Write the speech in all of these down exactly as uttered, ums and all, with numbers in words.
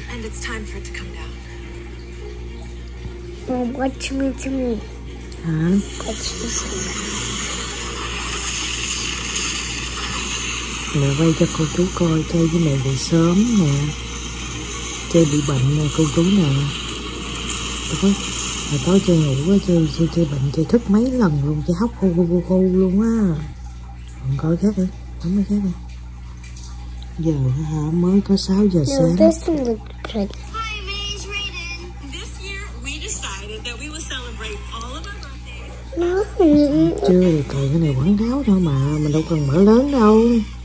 and it's time for it to come down. Mom, watch me to me. Hả? Watch me to me. Mẹ quay cho cô chú coi Chay với mẹ dậy sớm nè. Chay bị bệnh nè cô chú nè. Hồi tối Chay ngủ á, Chay, Chay, Chay bệnh, Chay thức mấy lần luôn, Chay hóc hô hô hô hô luôn á. Còn coi khác đi, bấm cái khác đi. Giờ hả, mới có sáu giờ No, sáng. this one looks pretty. Hi, Maze Raiden. This year we decided that we will celebrate all of our birthdays. No. Chưa thì trời, cái này quảng cáo thôi mà, mình đâu cần mở lớn đâu.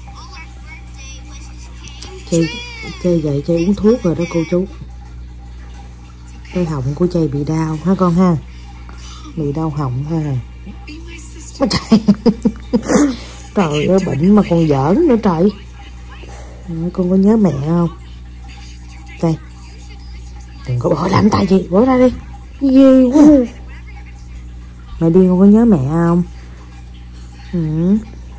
Chay, Chay dậy Chay uống thuốc rồi đó cô chú. Cái họng của Chay bị đau hả con ha? Bị đau họng ha. Trời trời ơi, bệnh mà còn giỡn nữa trời. Con có nhớ mẹ không? Đây, đừng có bỏ làm tay gì, bỏ ra đi. Ghê quá. Mẹ đi, con có nhớ mẹ không? Ừ.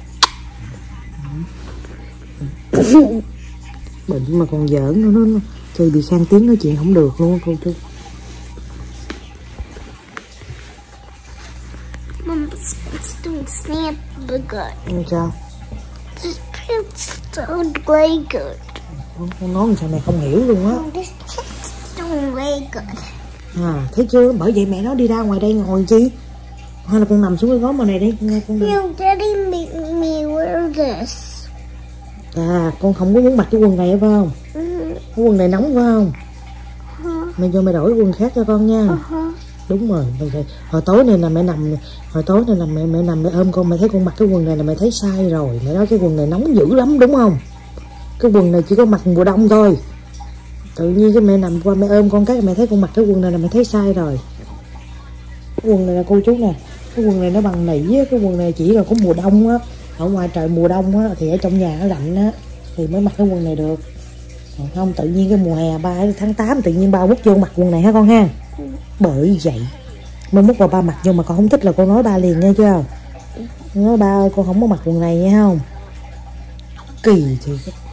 Bệnh mà còn giỡn nữa, nó Chay bị khang tiếng nói chuyện không được luôn á cô chú. Mom, it's doing snap good. Sao? This pants don't play good. Con nói sao mẹ không hiểu luôn á. Mom, this pants don't play good. À, thấy chưa? Bởi vậy mẹ nó đi ra ngoài đây ngồi chi? Hay là con nằm xuống cái gối mà này đi, nghe con đi. No, Daddy made me wear this. À, con không có muốn mặc cái quần này phải không? Uh-huh. Cái quần này nóng phải không? Uh-huh. Mẹ cho mẹ đổi quần khác cho con nha. Uh-huh. Đúng rồi, rồi. Hồi tối này là mẹ nằm, hồi tối này là mẹ mẹ nằm mẹ ôm con, mẹ thấy con mặc cái quần này là mẹ thấy sai rồi. Mẹ nói cái quần này nóng dữ lắm đúng không? Cái quần này chỉ có mặc mùa đông thôi. Tự nhiên cái mẹ nằm qua mẹ ôm con cái mẹ thấy con mặc cái quần này là mẹ thấy sai rồi. Cái quần này là cô chú nè, cái quần này nó bằng nỉ á, cái quần này chỉ là có mùa đông á. Ở ngoài trời mùa đông á thì ở trong nhà nó lạnh á thì mới mặc cái quần này được. Còn không tự nhiên cái mùa hè ba tháng tám tự nhiên ba bút vô mặc quần này ha con ha. Bởi vậy mới mút vào ba mặc vô mà con không thích là con nói ba liền nghe chưa? Nói ba ơi con không có mặc quần này nghe không? Kỳ thì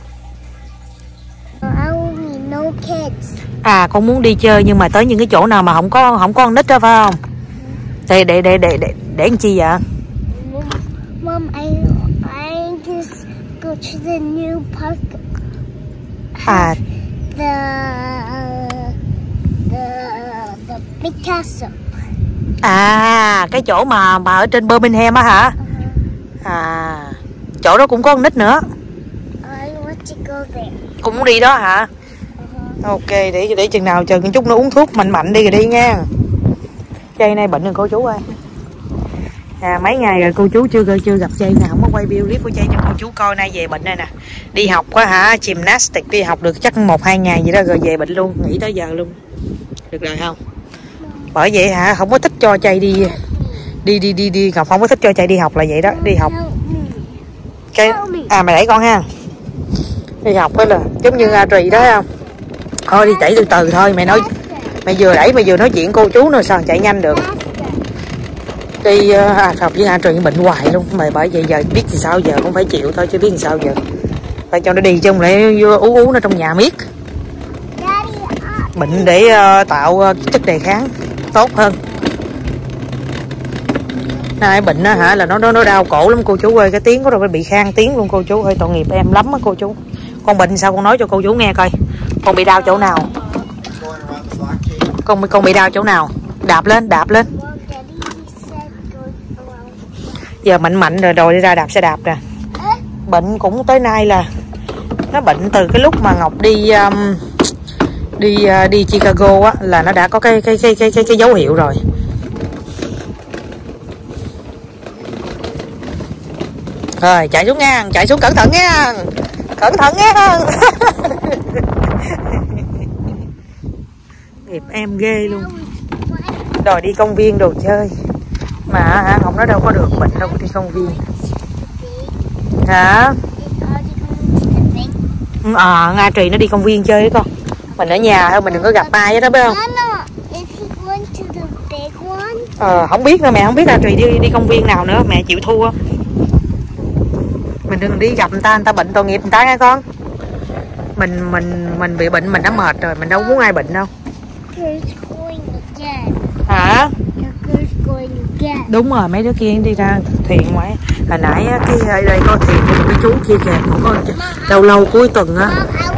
No kids. à, con muốn đi chơi nhưng mà tới những cái chỗ nào mà không có không có con nít đó phải không? Để để để để để để làm chi vậy? Mom, I I just go to the new park. À, The the the big castle. à cái chỗ mà mà ở trên Birmingham á hả? Uh-huh. À, chỗ đó cũng có con nít nữa. I want to go there. Cũng muốn đi đó hả? Uh-huh. Ok, để để chừng nào chờ một chút nó uống thuốc mạnh mạnh đi rồi đi nha. Chay nay bệnh rồi cô chú ơi. À, mấy ngày rồi cô chú chưa chưa gặp Chay nào, không có quay video clip của Chay cho cô chú coi. Nay về bệnh đây nè, đi học quá hả, gymnastics đi học được chắc một hai ngày gì đó rồi về bệnh luôn, nghỉ tới giờ luôn, được rồi không? Bởi vậy hả, không có thích cho Chay đi đi đi đi đi Ngọc không có thích cho Chay đi học là vậy đó, đi học cái à mày đẩy con ha, đi học đó là giống như A Trì đó không? Thôi đi đẩy từ từ thôi, mày nói mày vừa đẩy mày vừa nói chuyện cô chú nữa sao chạy nhanh được. Đi à, học với A Trì bệnh hoài luôn mà, bởi vậy giờ biết thì sao giờ cũng phải chịu thôi chứ biết thì sao giờ, phải cho nó đi chứ không lẽ ú ú nó trong nhà miết. Bệnh để uh, tạo uh, chất đề kháng tốt hơn. Nay bệnh đó, hả là nó nó nó đau cổ lắm cô chú ơi, cái tiếng của nó bị khang tiếng luôn cô chú ơi, tội nghiệp em lắm á cô chú. Con bệnh sao con nói cho cô chú nghe coi, con bị đau chỗ nào? Con con bị đau chỗ nào? Đạp lên, đạp lên. Giờ mạnh mạnh rồi rồi đi ra đạp xe đạp nè. Bệnh cũng tới nay là nó bệnh từ cái lúc mà Ngọc đi um, đi uh, đi Chicago á là nó đã có cái cái cái cái cái, cái dấu hiệu rồi. Rồi chạy xuống nha, chạy xuống cẩn thận nha, cẩn thận nha. Nghiệp em ghê luôn, đòi đi công viên đồ chơi mà hả, không nó đâu có được, bệnh đâu có đi công viên hả? À, Nga Trì nó đi công viên chơi đấy con, mình ở nhà thôi, mình đừng có gặp ai hết đó biết không? Ờ, không biết nữa mẹ, không biết Nga Trì đi đi công viên nào nữa, mẹ chịu thua. Mình đừng đi gặp người ta, người ta bệnh tội nghiệp người ta nha con. mình mình mình bị bệnh mình đã mệt rồi, mình đâu muốn ai bệnh đâu. Hả? Đúng rồi, mấy đứa kia đi ra thiền ngoài. Hồi nãy cái ở đây có thiền của một cái chú kia kìa, cũng có lâu lâu cuối tuần á.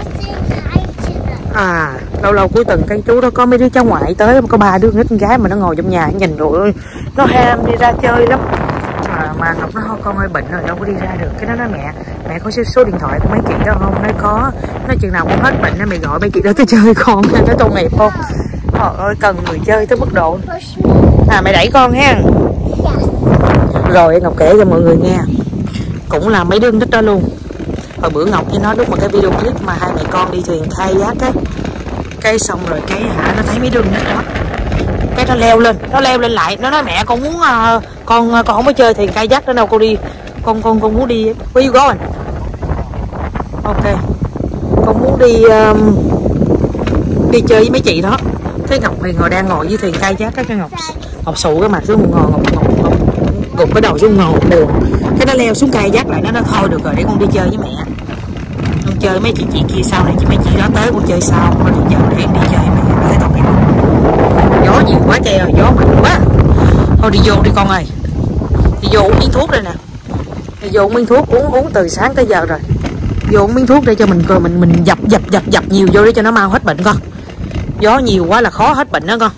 À, lâu lâu cuối tuần cái chú đó có mấy đứa cháu ngoại tới, có ba đứa nít con gái mà nó ngồi trong nhà nhìn rồi nó ham đi ra chơi lắm. Mà, mà Ngọc nó thôi con ơi bệnh rồi đâu có đi ra được. Cái đó nói mẹ, mẹ có số, số điện thoại của mấy chị đó không? Nói có. Nói chừng nào cũng hết bệnh nó mày gọi mấy chị đó tới chơi con. Nó tội nghiệp không? Trời ơi cần người chơi tới mức độ. À mày đẩy con ha. Rồi Ngọc kể cho mọi người nghe. Cũng là mấy đứa nít đó luôn. Hồi bữa Ngọc với nó đúc một cái video clip mà hai mẹ con đi thuyền kayak á. Cái xong rồi cái hả nó thấy mấy đứa nít đó. Cái nó leo lên, nó leo lên lại, nó nói mẹ con muốn uh, con con không có chơi thuyền kayak nữa đâu, con đi con con con muốn đi. Where you going? Ok. Con muốn đi um, đi chơi với mấy chị đó. Cái Ngọc thì ngồi đang ngồi với thuyền kayak á, cái Ngọc Ngọc sụ cái mặt xuống ngồi Ngọc Ngọc Ngọc gục cái đầu xuống ngồi buồn. Cái nó leo xuống kayak lại, nó nói thôi được rồi để con đi chơi với mẹ. Con chơi mấy chị chị kia sau này, chị mấy chị đó tới con chơi sau, con đi chơi để đi chơi với mẹ. Thấy tội nghiệp không? Gió nhiều quá trời ơi, gió mạnh quá. Thôi đi vô đi con ơi. Đi vô uống miếng thuốc đây nè. Đi vô uống miếng thuốc, uống uống từ sáng tới giờ rồi. Vô uống miếng thuốc để cho mình mình mình dập dập dập dập nhiều vô để cho nó mau hết bệnh con. Gió nhiều quá là khó hết bệnh đó con.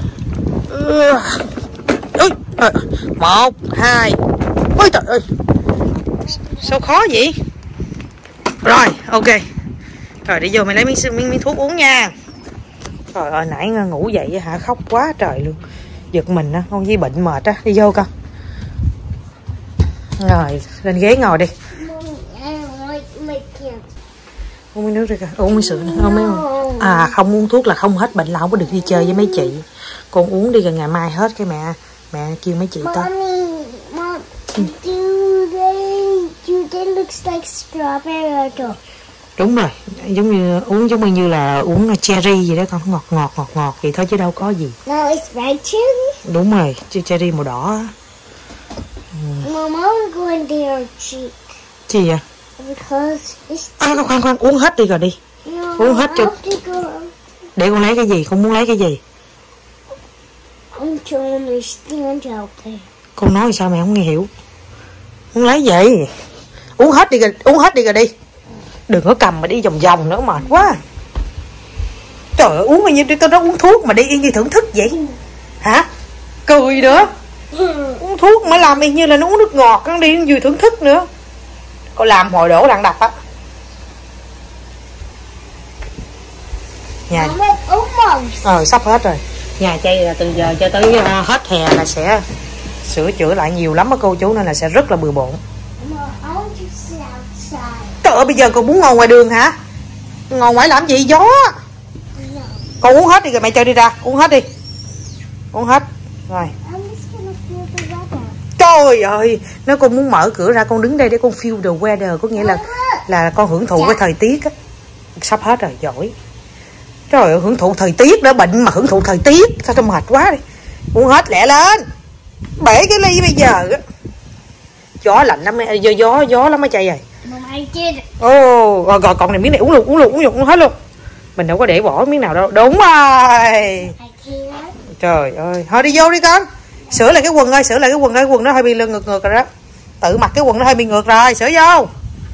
Một, hai. Ôi trời ơi. Sao khó vậy? Rồi, ok. Rồi đi vô mày lấy miếng miếng, miếng thuốc uống nha. Trời ơi nãy ngủ dậy hả khóc quá trời luôn. Giật mình á, con Di bệnh mệt á, đi vô con. Rồi, lên ghế ngồi đi. Uống miếng nước đi con, uống miếng sữa nữa. Không mấy à không uống thuốc là không hết bệnh là không có được đi chơi với mấy chị. Con uống đi rồi ngày mai hết cái mẹ mẹ kêu mấy chị tới. Đúng rồi, giống như uống giống như là uống cherry gì đó con, ngọt ngọt ngọt ngọt vậy thôi chứ đâu có gì. No, it's red cherry. Đúng rồi, cherry màu đỏ á. Ừ. Mama, I'm going to your cheek. Gì vậy? Because it's... À, nó khoan khoan, uống hết đi rồi đi. No, uống hết cho... Để con lấy cái gì, con muốn lấy cái gì? I'm trying to understand out there. Con nói sao mẹ không nghe hiểu? Muốn lấy gì? Uống hết đi rồi, uống hết đi rồi đi. Đừng có cầm mà đi vòng vòng nữa mệt quá. Trời ơi, uống bao nhiêu tôi nói uống thuốc mà đi y như thưởng thức vậy. Hả? Cười nữa. Uống thuốc mà làm y như là nó uống nước ngọt, nó đi vừa thưởng thức nữa. Cô làm hồi đổ lặng đập á. Nhà Ờ sắp hết rồi. Nhà chay là từ giờ cho tới uh, hết hè là sẽ sửa chữa lại nhiều lắm á cô chú, nên là sẽ rất là bừa bộn. Trời ơi bây giờ con muốn ngồi ngoài đường hả? Ngồi ngoài làm gì gió? Con uống hết đi rồi mẹ chơi đi ra, uống hết đi. Uống hết. Rồi. Trời ơi, nếu con muốn mở cửa ra con đứng đây để con feel the weather, có nghĩa là là con hưởng thụ cái thời tiết á. Sắp hết rồi, giỏi. Trời ơi, hưởng thụ thời tiết đã bệnh mà hưởng thụ thời tiết, sao tao mệt quá đi. Uống hết lẹ lên. Bể cái ly bây giờ á. Gió lạnh lắm, gió gió gió lắm á chay rồi. Ồ, oh, rồi còn này miếng này uống luôn, uống luôn, uống luôn, uống hết luôn. Mình đâu có để bỏ miếng nào đâu. Đúng rồi. Trời ơi, thôi đi vô đi con. Sửa lại cái quần ơi, sửa lại cái quần ơi, quần nó hơi bị lưng ngược ngược rồi đó. Tự mặc cái quần nó hơi bị ngược rồi, sửa vô.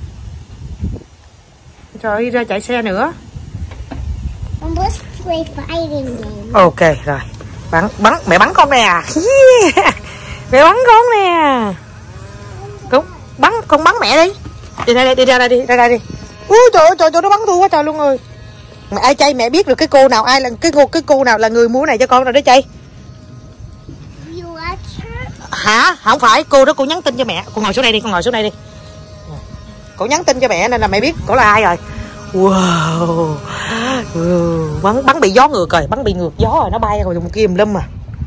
Trời ơi, ra chạy xe nữa. Ok rồi. Bắn bắn mẹ bắn con nè. Yeah. Mẹ bắn con nè. Đúng, bắn con bắn mẹ đi. Đi ra đây, đi ra đây đi, ra đây đi. Ui trời ơi, trời trời nó bắn thua quá trời luôn rồi. Mẹ ai chay mẹ biết được cái cô nào ai là cái cô cái cô nào là người mua này cho con rồi đó chay. Hả? Không phải, cô đó cô nhắn tin cho mẹ. Con ngồi xuống đây đi, con ngồi xuống đây đi. Cô nhắn tin cho mẹ nên là mẹ biết cổ là ai rồi. Wow. Wow. Bắn bắn bị gió ngược rồi, bắn bị ngược gió rồi, nó bay rồi một kia lum mà.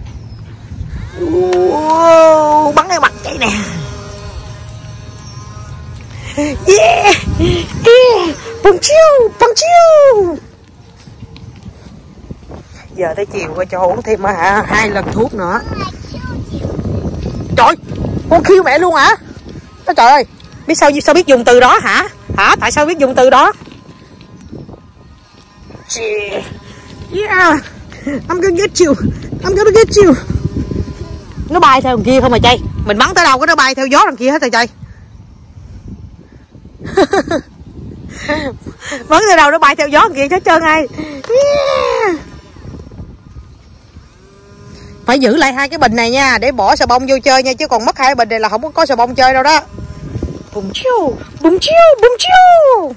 Wow. Bắn cái mặt vậy nè. Yeah. Yeah. Bông chiêu, bông chiêu. Giờ tới chiều coi cho uống thêm hả hai lần thuốc nữa. Trời, con kêu mẹ luôn hả? Trời ơi, biết sao sao biết dùng từ đó hả? Hả? Tại sao biết dùng từ đó? Yeah. Yeah. I'm gonna get you. I'm gonna get you. Nó bay theo đằng kia không mà Chay. Mình bắn tới đâu cái nó bay theo gió đằng kia hết rồi Chay. Bắn tới đâu nó bay theo gió đằng kia hết trơn ai. Yeah. Phải giữ lại hai cái bình này nha, để bỏ xà bông vô chơi nha, chứ còn mất hai cái bình này là không có xà bông chơi đâu đó. Bùm chiu, bùm chiu, bùm chiu.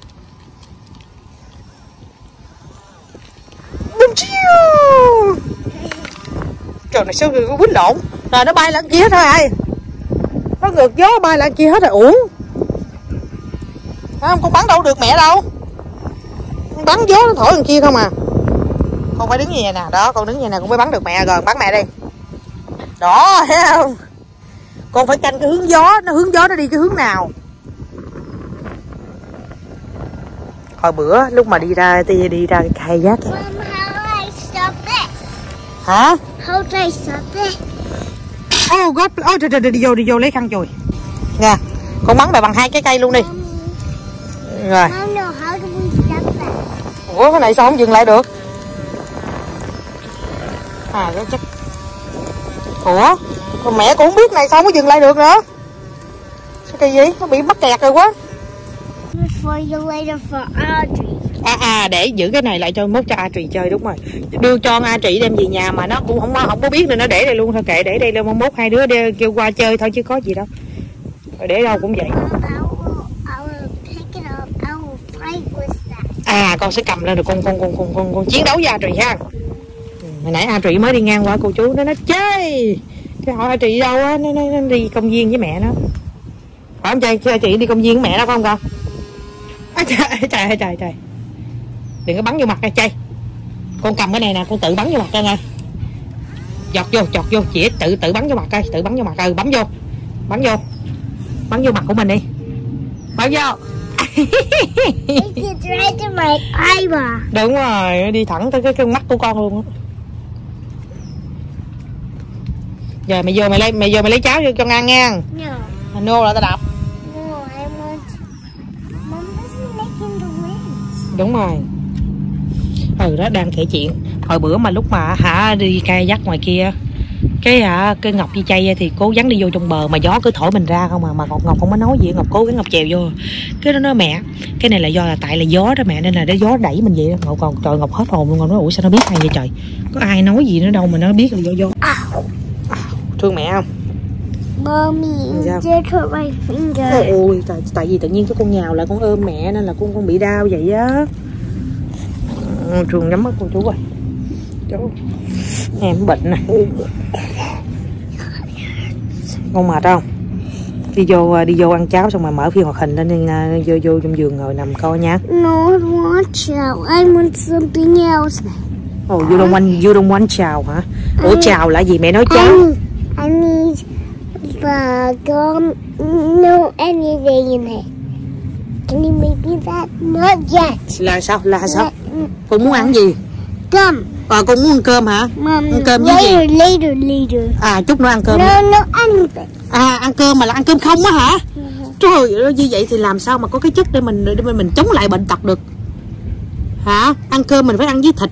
Bùm chiu. Trời này sao có quýnh lộn. Rồi nó bay lên kia hết thôi ai. Nó ngược gió bay lên kia hết rồi uổng. Không, con bắn đâu được mẹ đâu. Bắn gió nó thổi đằng kia không à. Con phải đứng như vậy nè, đó, con đứng như vậy nè, con mới bắn được mẹ rồi, bắn mẹ đi. Đó, thấy không? Con phải canh cái hướng gió, nó hướng gió nó đi cái hướng nào. Hồi bữa lúc mà đi ra đi đi ra cái khai giác. Mom, how do I stop this? Hả? How do I stop this? Oh God, oh trời trời đi vô đi vô lấy khăn chùi. Nha. Con bắn mẹ bằng hai cái cây luôn đi. Rồi. Mom, no, how do we stop that? Ủa cái này sao không dừng lại được? À cái chắc. Ủa? Còn mẹ cũng không biết này sao không có dừng lại được nữa. Sao kỳ gì? Nó bị mắc kẹt rồi quá. For you later for Audrey. À à để giữ cái này lại cho mốt cho Audrey chơi, đúng rồi. Đưa cho Audrey đem về nhà mà nó cũng không không có biết nên nó để đây luôn thôi, kệ để đây luôn, mốt hai đứa đi, kêu qua chơi thôi chứ có gì đâu. Rồi để đâu cũng vậy. Mom, I will, I will pick it up. I will fight with that. À con sẽ cầm lên rồi con con con con con, con chiến đấu với Audrey ha. Hồi nãy Audrey mới đi ngang qua cô chú nó nói chơi. Cái hỏi Audrey đâu á, nó, nó, nó đi công viên với mẹ nó. Phải không Chay? Audrey đi công viên với mẹ nó phải không con? À, trời trời trời trời. Đừng có bắn vô mặt nha Chay. Con cầm cái này nè, con tự bắn vô mặt coi nha. Giọt vô, chọt vô, chỉ tự tự bắn vô mặt coi, tự bắn vô mặt coi, bấm vô. Bắn vô. Bắn vô mặt của mình đi. Bắn vô. It gets right to my eyeball. Đúng rồi, đi thẳng tới cái, cái mắt của con luôn á. Giờ mày vô mày lấy mày vô mày lấy cháo cho con ăn nha. No. Nô là tao đập. No, I want. Mom isn't making the wind. Đúng rồi. Ừ đó, đang kể chuyện. Hồi bữa mà lúc mà hả đi cây dắt ngoài kia, cái hả cái Ngọc với Chay thì cố gắng đi vô trong bờ mà gió cứ thổi mình ra không à, mà Ngọc không có nói gì, Ngọc cố gắng Ngọc chèo vô. Cái nó nói mẹ, cái này là do là tại là gió đó mẹ, nên là cái gió đẩy mình vậy đó. Ngọc còn trời Ngọc hết hồn luôn, Ngọc nói ủa sao nó biết hay vậy trời, có ai nói gì nữa đâu mà nó biết là do gió. Thương mẹ không? Mommy, you did hurt my finger. Ôi tại, tại vì tự nhiên cái con nhào lại con ôm mẹ nên là con con bị đau vậy á. Trường nhắm mắt cô chú rồi. Chú em bệnh nè. Con mệt không? Đi vô đi vô ăn cháo xong rồi mở phim hoạt hình lên nên vô vô trong giường ngồi nằm coi nha. No, I want chow. I want something else. Oh, you don't want you don't want chào hả? Ủa chào là gì mẹ nói cháo? I need, I need the gum. No anything in it. Can you make me that? Not yet. Là sao? Là sao? Con muốn ăn gì? Gum. À, con muốn ăn cơm hả? Mom, ăn cơm với later, gì? later, later. À chút nữa ăn cơm. No, no anything. À ăn cơm mà là ăn cơm không á hả? Uh-huh. Trời ơi như vậy thì làm sao mà có cái chất để mình để mình, mình chống lại bệnh tật được? Hả? Ăn cơm mình phải ăn với thịt.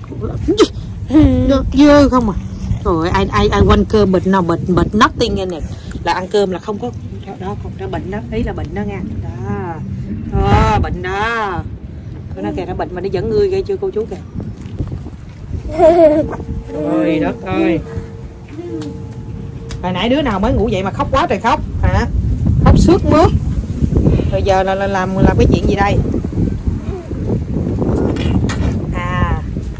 Dơ không à? Rồi ai ai ai quanh cơm bệnh nào bệnh bệnh nothing nghe nè, là ăn cơm là không có đó, đó còn đó bệnh đó, ý là bệnh đó nha. Đó. Đó, bệnh đó. Nó kìa nó bệnh mà nó dẫn ngươi ghê chưa cô chú kìa. Ôi đất ơi. Hồi nãy đứa nào mới ngủ dậy mà khóc quá trời khóc hả? Khóc sướt mướt. Rồi giờ là, là làm làm cái chuyện gì đây? À.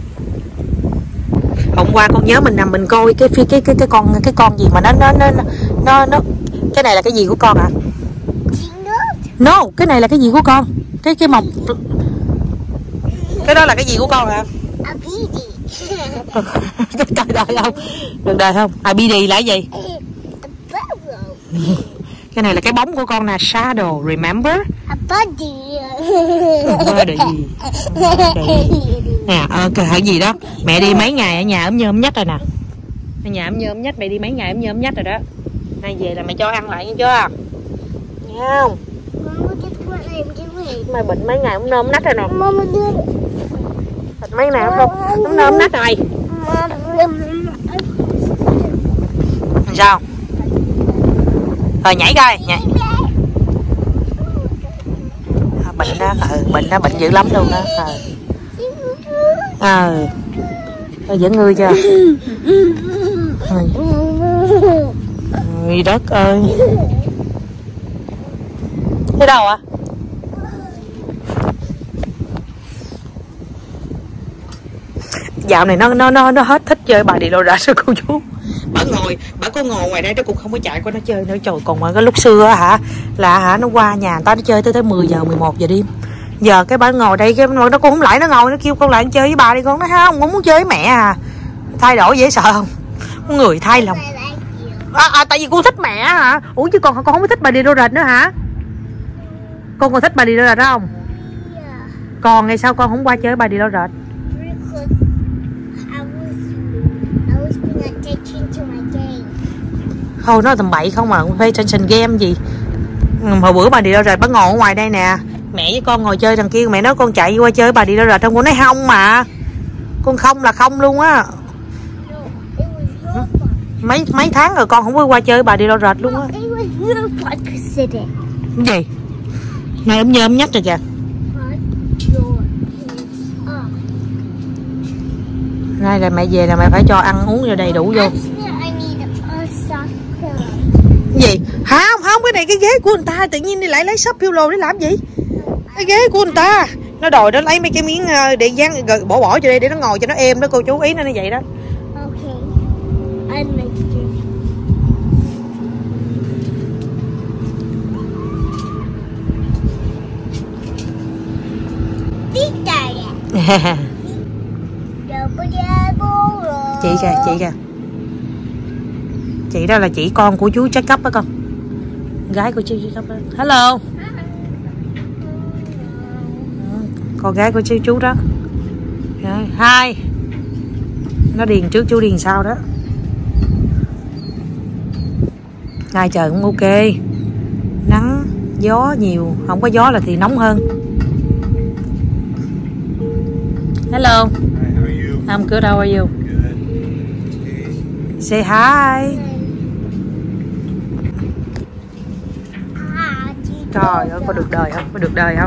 Hôm qua con nhớ mình nằm mình coi cái cái cái cái, cái con cái con gì mà nó nó nó nó nó cái này là cái gì của con ạ? À? No, cái này là cái gì của con? Cái cái mọc cái đó là cái gì của con hả? A bee. Trời đời không? Được đời không? À bê đê là cái gì? Cái này là cái bóng của con nè, shadow, remember? A body. Body. Nè, ờ cái gì đó. Mẹ đi mấy ngày ở nhà ấm nhôm nhất rồi nè. Ở nhà ấm nhôm nhất, mẹ đi mấy ngày ấm nhôm nhất rồi đó. Nay về là mẹ cho ăn lại nghe chưa? Nghe không? Mày bệnh mấy ngày ấm nhôm nách rồi nè. mấy nào không nó nôm nát rồi. Sao rồi nhảy coi nhảy. À, bệnh đó ừ, bệnh đó bệnh dữ lắm luôn đó. Ờ à, vẫn ngươi chưa. Trời đất ơi. Thế đâu ạ? À? Dạo này nó nó nó nó hết thích chơi bà đi đâu ra sao cô chú. Bà ngồi, bà có ngồi ngoài đây nó cũng không có chạy qua nó chơi nữa. Trời, còn mà cái lúc xưa hả là hả nó qua nhà người ta nó chơi tới tới mười giờ mười một giờ đêm. Giờ cái bà ngồi đây cái nó cũng không lại, nó ngồi nó kêu con lại chơi với bà đi, con nói không, con muốn chơi với mẹ à. Thay đổi dễ sợ không? Người thay lòng. À, à, tại vì con thích mẹ hả? Ủa chứ còn con không có thích bà đi đâu rệt nữa hả? Con còn thích bà đi đâu rệt không? Còn ngày sau con không qua chơi với bà đi đâu rệt? Thôi nó tầm bậy không mà, pay attention game gì. Hồi bữa bà đi đâu rồi, bà ngồi ở ngoài đây nè. Mẹ với con ngồi chơi thằng kia, mẹ nói con chạy qua chơi bà đi đâu rồi, không con nói không mà. Con không là không luôn á. Mấy mấy tháng rồi con không có qua chơi bà đi đâu rệt luôn á. Cái gì? Này ấm nhôm nhất rồi kìa. Đây là mẹ về là mẹ phải cho ăn uống cho đầy đủ vô. Gì? Không, không, cái này cái ghế của người ta, tự nhiên đi lại lấy shop pillow để làm gì? Cái ghế của người ta. Nó đòi nó lấy mấy cái miếng để dán bỏ bỏ cho đây để nó ngồi cho nó êm đó cô chú, ý nó như vậy đó. Chị kìa, chị kìa. Chị đó là chị con của chú Jacob đó con. Gái của chú Jacob đó. Hello. Con gái của chú chú đó. Hi. Nó điền trước chú điền sau đó. Ngày trời cũng ok. Nắng, gió nhiều. Không có gió là thì nóng hơn. Hello. Hi, how are you? I'm good, how are you? Good. Say hi. Trời ơi, có được đời không? Có được đời không?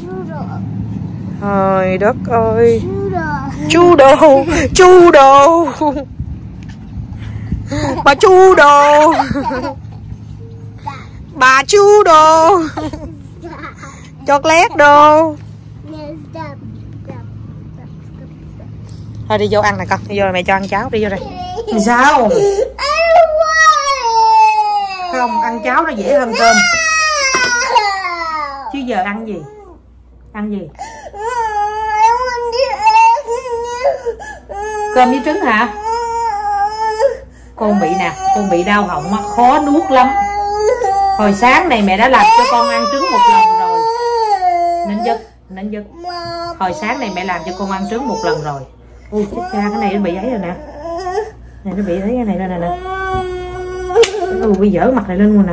Trời đất ơi. Chú đồ. Chú đồ. Bà chú đồ. Bà chú đồ. Chocolate đồ. Thôi đi vô ăn nè con, đi vô mẹ cho ăn cháo, đi vô đây. Sao? Không, ăn cháo nó dễ hơn cơm. Chứ giờ ăn gì? Ăn gì? Cơm với trứng hả? Con bị nè, con bị đau họng khó nuốt lắm. Hồi sáng này mẹ đã làm cho con ăn trứng một lần rồi. Nín giấc, nín giấc. Hồi sáng này mẹ làm cho con ăn trứng một lần rồi. Ui chết cha, cái này nó bị ấy rồi nè. Này nó bị thấy cái này nè nè nè. Ừ, bị dở mặt này lên luôn nè.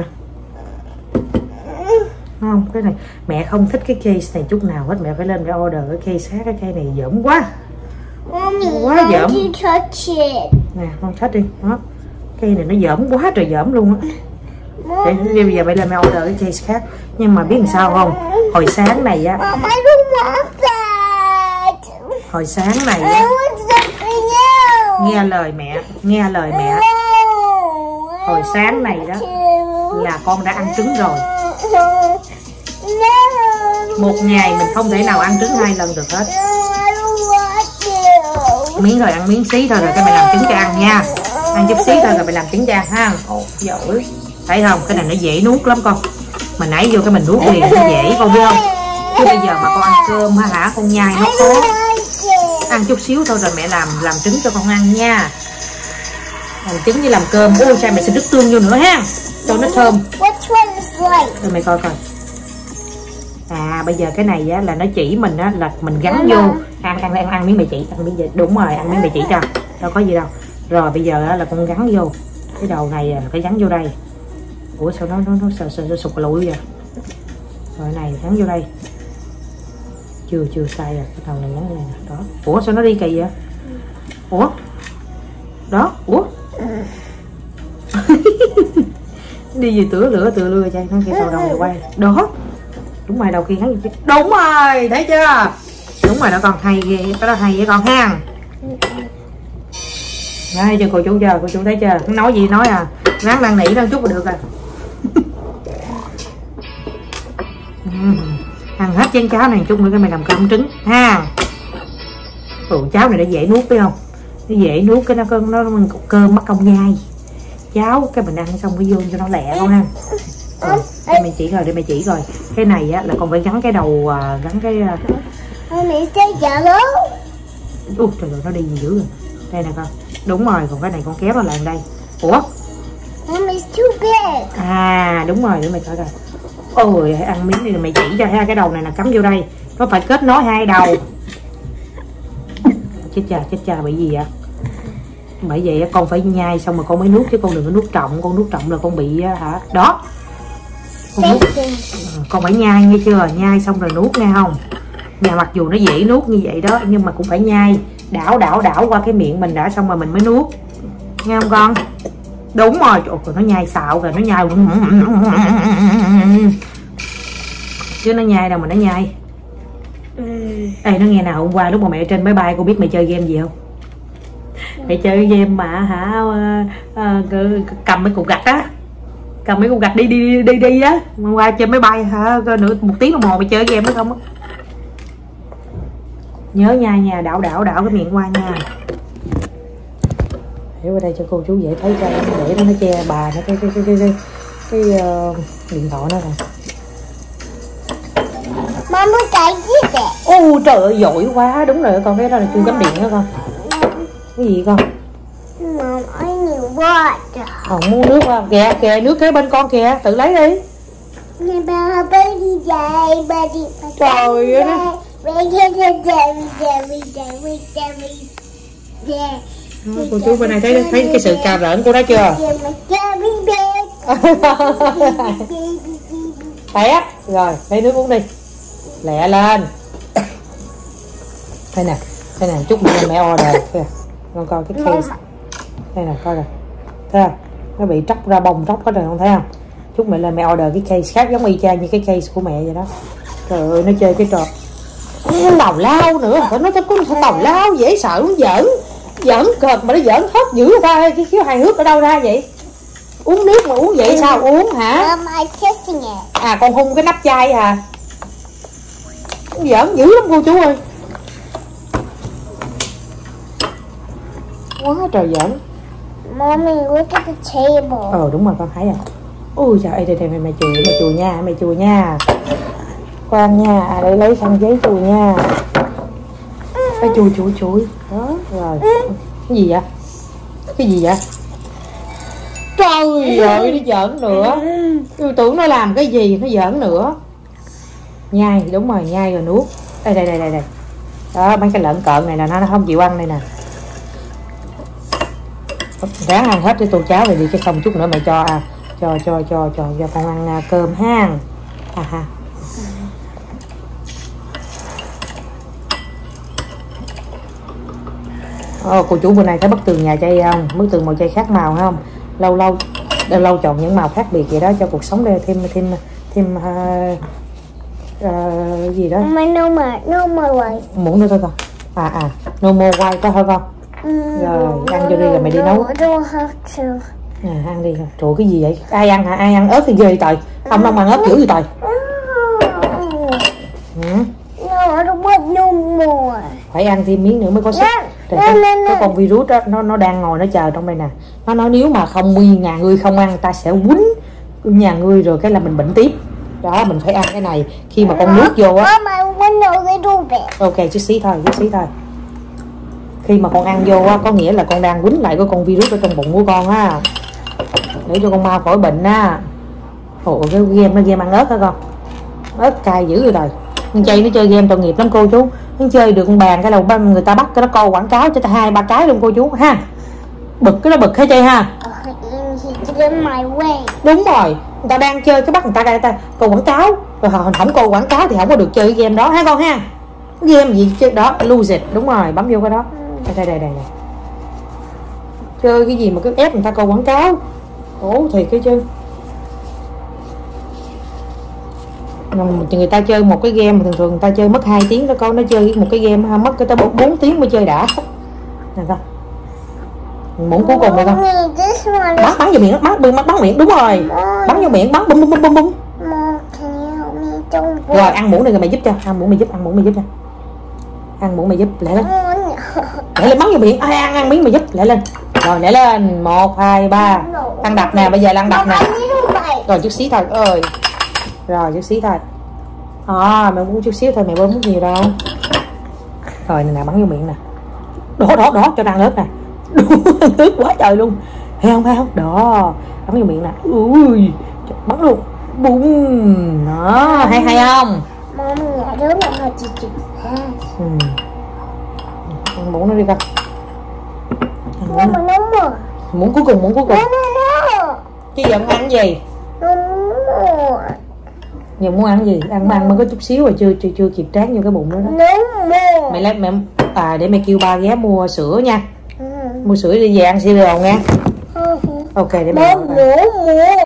Không, cái này mẹ không thích cái case này chút nào hết, mẹ phải lên mẹ order cái case khác, cái cây này dởm quá. Quá dởm. Nè, con thích đi. Đó. Cây này nó dởm quá trời dởm luôn á. Để bây giờ mẹ lên mẹ order cái case khác. Nhưng mà biết làm sao không? Hồi sáng này á. Hồi sáng này á. Nghe lời mẹ, nghe lời mẹ. Hồi sáng này đó là con đã ăn trứng rồi. Một ngày mình không thể nào ăn trứng hai lần được hết. Miếng rồi ăn miếng xí thôi rồi cái mày làm trứng cho ăn nha. Ăn chút xí thôi rồi mày làm trứng cho ăn ha. Ồ, giỏi. Thấy không? Cái này nó dễ nuốt lắm con. Mình nãy vô cái mình nuốt liền nó dễ con biết không? Chứ bây giờ mà con ăn cơm hả hả con nhai nó khó. Ăn chút xíu thôi rồi mẹ làm làm trứng cho con ăn nha. Làm trứng với làm cơm. Ôi sao mẹ sẽ đứt tương vô nữa ha. Cho nó thơm. Rồi mẹ coi coi. À bây giờ cái này á, là nó chỉ mình á, là mình gắn vô. Ăn ăn ăn, ăn miếng mẹ chỉ, ăn miếng vậy. Đúng rồi, ăn miếng mẹ chỉ cho. Đâu có gì đâu. Rồi bây giờ á, là con gắn vô. Cái đầu này là phải gắn vô đây. Ủa sao nó nó nó sợ sợ sụt lụi vậy. Rồi này gắn vô đây. Chưa chưa sai rồi, cái đầu này gắn vô đây nè, đó. Ủa sao nó đi kỳ vậy? Ủa đó, ủa đi về tựa lửa tựa lưa chay, nó kia sau đầu này quay đó, đúng rồi đầu kia hắn gì, đúng rồi thấy chưa, đúng rồi đó con, hay ghê, cái đó hay với con ha. Đây cho cô chú chưa, cô chú thấy chưa, hắn nói gì nói à, ráng năn nỉ nó chút là được rồi. Ăn hết chén cháo này chút nữa cái mày làm cơm trứng ha. Ừ, cháo này nó dễ nuốt phải không, nó dễ nuốt, cái nó nó, nó cục cơm mất công nhai cháo, cái mình ăn xong cái vô cho nó lẹ con ha. Rồi, để mày chỉ rồi, để mày chỉ rồi, cái này á là con phải gắn cái đầu, gắn cái mày chơi chợ lớn. Ui trời ơi nó đi gì dữ rồi, đây nè con, đúng rồi, còn cái này con kéo nó lại đây. Ủa à đúng rồi, để mày coi coi. Ôi ăn miếng đi rồi mày chỉ cho ha, cái đầu này là cắm vô đây, nó phải kết nối hai đầu. Chết cha, chết cha, bị gì vậy? Bởi vậy con phải nhai xong rồi con mới nuốt, chứ con đừng có nuốt trọng, con nuốt trọng là con bị hả đó. Con, nuốt, con phải nhai nghe chưa, nhai xong rồi nuốt nghe không. Nhà mặc dù nó dễ nuốt như vậy đó, nhưng mà cũng phải nhai, đảo đảo đảo qua cái miệng mình đã, xong rồi mình mới nuốt, nghe không con? Đúng rồi, trời, nó nhai xạo rồi, nó nhai chứ nó nhai đâu mà nó nhai. Ê nó nghe nào, hôm qua lúc mà mẹ trên máy bay cô biết mày chơi game gì không? Mẹ chơi game mà hả, à, cầm mấy cục gạch á, cầm mấy cục gạch đi đi đi đi á, hôm qua trên máy bay hả, nửa một tiếng đồng hồ mày chơi game đó không á. Nhớ nha nha, đảo đảo đảo cái miệng qua nha. Để qua đây cho cô chú dễ thấy cho, để nó nó che bà nó cái cái cái cái cái, cái uh, điện thoại nó rồi. Má muốn cái gì vậy? Ô trời ơi giỏi quá, đúng rồi con, cái đó là chuông cắm điện đó con. Cái gì con? Mama ơi nhiều quá. Không muốn nước không? Kìa kìa, nước kế bên con kìa, tự lấy đi. Nè ba ba đi dậy, ba đi. Trời ơi đó. Cô chú bên này thấy thấy cái sự cà rỡn của nó chưa? Té rồi, lấy nước uống đi, lẹ lên. Đây nè, đây nè, chút nữa mẹ order kìa, con coi cái case, đây nè coi rồi, thấy không? Nó bị tróc ra bông tróc hết rồi, không thấy không? Chút mẹ lên mẹ order cái case khác giống y chang như cái case của mẹ vậy đó. Trời ơi nó chơi cái trò nó tào lao nữa, phải nói có tào lao dễ sợ, nó giỡn giỡn cợt mà nó giỡn hết dữ người ta. Cái khiếu hài hước ở đâu ra vậy? Uống nước mà uống vậy sao uống hả? À con hung cái nắp chai à? Giỡn dữ lắm cô chú ơi, quá trời giỡn. Mommy, look at the table. Ờ đúng rồi con thấy rồi. Ui trời ơi, đây đây mày mày chùi mày chùi nha, mày chùi nha. Khoan nha, à, để lấy khăn giấy chùi nha. Cái chùi chùi chùi đó rồi. Cái gì vậy? Cái gì vậy? Trời ơi nó giỡn nữa. Tôi tưởng nó làm cái gì nó giỡn nữa. Nhai, đúng rồi, nhai rồi nuốt. Đây đây đây đây đây. Đó mấy cái lợn cợn này là nó không chịu ăn đây nè. Ráng ăn hết cái tô cháo này đi, chứ không chút nữa mày cho à, cho cho cho cho cho con ăn à, cơm ha. À ha. Ô, cô chú bên này thấy bức tường nhà chay không? Bức tường màu chay khác màu không? Lâu lâu lâu lâu chọn những màu khác biệt vậy đó cho cuộc sống đây thêm thêm thêm uh, uh, gì đó. Mày no more, no more white. Muốn nữa thôi con. À à, no more white có thôi con. Mm, Rồi ăn vô đi rồi mày đi no, nấu. I don't have to. À, ăn đi. Trời cái gì vậy? Ai ăn hả? Ai ăn ớt thì ghê trời. Ông đâu mà ăn ớt dữ vậy trời. Ừ. No, I don't want no more. Phải ăn thêm miếng nữa mới có sức. Trời, cái, cái con virus đó, nó nó đang ngồi nó chờ trong đây nè. Nó nói nếu mà không nguyên nhà ngươi không ăn ta sẽ quýnh nhà ngươi rồi cái là mình bệnh tiếp. Đó mình phải ăn cái này khi mà con nuốt vô á. Ok chút xí thôi, chút xí thôi. Khi mà con ăn vô á có nghĩa là con đang quýnh lại cái con virus ở trong bụng của con á, để cho con mau khỏi bệnh á. Ồ cái game nó game ăn ớt hả con? Ớt cay dữ rồi đời. Con chay nó chơi game tội nghiệp lắm cô chú. Nó chơi được con bàn cái đầu người ta bắt cái nó coi quảng cáo cho ta hai ba cái luôn cô chú ha. Bực cái nó bực hết chơi ha. Đúng rồi, người ta đang chơi cái bắt người ta người ta coi quảng cáo rồi họ không coi quảng cáo thì không có được chơi cái game đó ha con ha. Game gì chứ đó, lose it, đúng rồi, bấm vô cái đó. Đây đây đây đây này. Chơi cái gì mà cứ ép người ta câu quảng cáo. Ủa thiệt cái chứ. Người ta chơi một cái game thường thường người ta chơi mất hai tiếng đó con, nó chơi một cái game mất cái ta bốn tiếng mới chơi đã. Nè ta. Muỗng cuối cùng này con. Bắn bắn vô miệng, bắn bắn bắn miệng, đúng rồi. Bắn vô miệng, bắn bum bum bum bum bum. Rồi ăn muỗng này rồi mày giúp cho, ăn muỗng mày giúp, ăn muỗng mày giúp cho. Ăn muỗng mày giúp, lẹ lên. Lẹ lên bắn vô miệng, ai ăn ăn miếng mày giúp, lẹ lên. Rồi lẹ lên, một hai ba. Ăn đập nè, bây giờ là ăn đập nè. Rồi chút xíu thôi ơi. Rồi chút xíu thôi. À mẹ muốn chút xíu thôi, mẹ bơm muốn nhiều đâu. Rồi nè nè, bắn vô miệng nè. Đó đó đó, cho ăn ớt nè. Ớt quá trời luôn. Thấy không, thấy không? Đó, bắn vô miệng nè. Ui, bắn luôn. Bum. Đó, hay hay không? Ừ. Ăn muỗng nó đi con. Ăn muỗng, muỗng cuối cùng, muỗng cuối cùng. Chứ giờ ăn ăn gì? Giờ muốn ăn gì? Ăn ăn mới có chút xíu rồi, chưa chưa chưa kịp tráng vô cái bụng đó đó. Mày lấy mẹ à để mẹ kêu ba ghé mua sữa nha. Mua sữa đi về ăn cereal nha. Ok để mẹ.